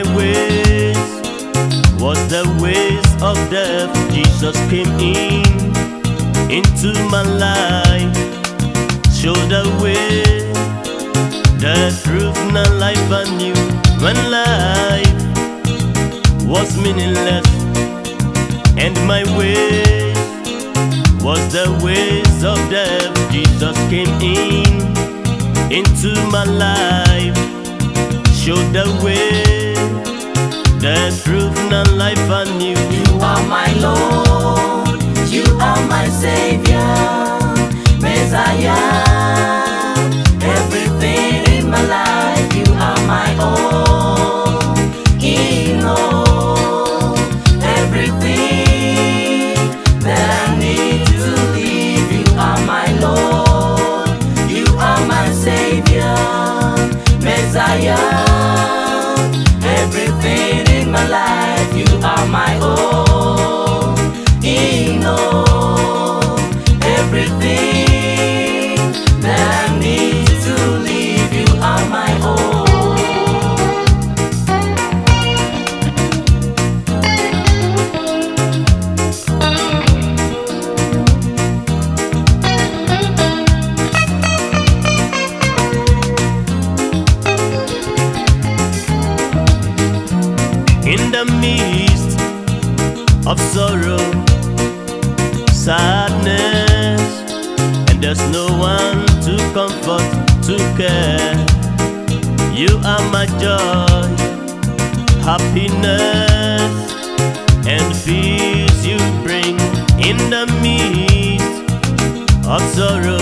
ways was the ways of death. Jesus came into my life, showed the way, the truth, and life I knew. When life was meaningless and my ways was the ways of death, Jesus came into my life, showed the way, the truth, and life I knew. You are my Lord, you are my Savior, Messiah. Everything in my life, you are my all in all. Everything that I need to live, you are my Lord, you are my Savior, Messiah. Everything in my life, you are my all in all. Everything that I need to live, you are my all. In the midst of sorrow, sadness, and there's no one to comfort, to care, you are my joy, happiness, and peace you bring. In the midst of sorrow,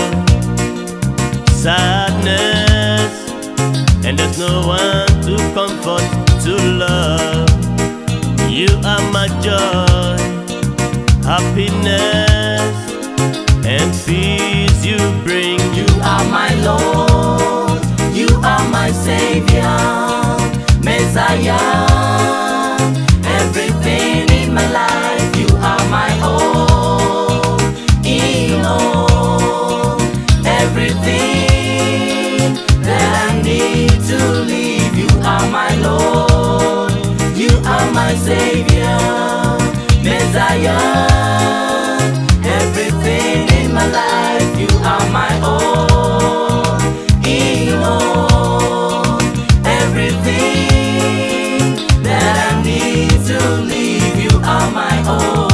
sadness, and there's no one to comfort, to love, you are my joy, happiness, and peace you bring. You are my Lord, you are my Savior, Messiah. Everything in my life, you are my all in all. Everything that I need to live, you are my Lord, you are my Savior, Messiah. Everything in my life, you are my all in all. Everything that I need to live, you are my all.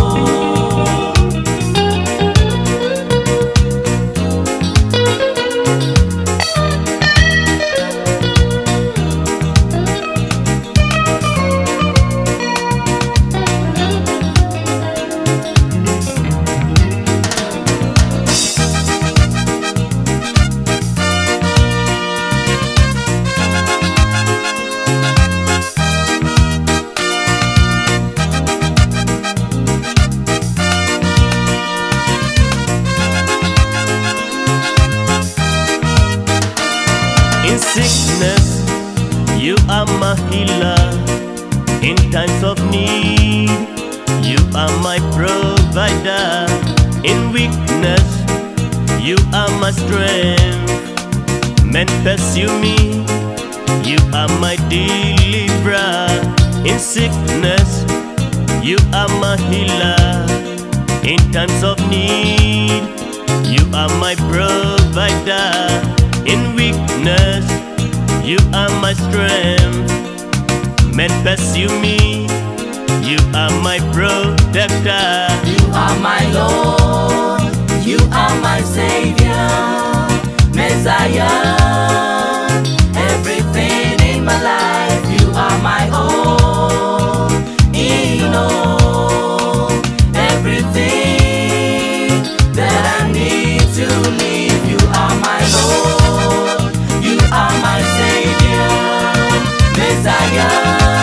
In sickness, you are my healer. In times of need, you are my provider. In weakness, you are my strength. Men pursue me, you are my deliverer. In sickness, you are my healer. In times of need, you are my provider. In weakness, you are my strength. Men pursue me, you are my protector. You are my Lord, you are my Savior, Messiah. Everything in my life, you are my all in all. Everything that I need to live, you are my Lord, you are my Savior, Messiah.